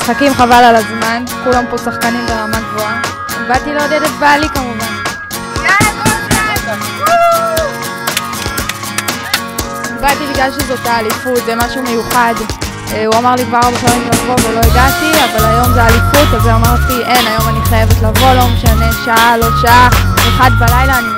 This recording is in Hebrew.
משחקים חבל על הזמן, כולם פה שחקנים ברמה גבוהה. באתי לעודד את בעלי כמובן. באתי בגלל שזאת האליפות, זה משהו מיוחד. הוא אמר לי כבר 4 פעמים לבוא ולא הגעתי, אבל היום זה אליפות, אז אמרתי אין, היום אני חייבת לבוא, לא משנה, שעה, לא שעה, 1 בלילה אני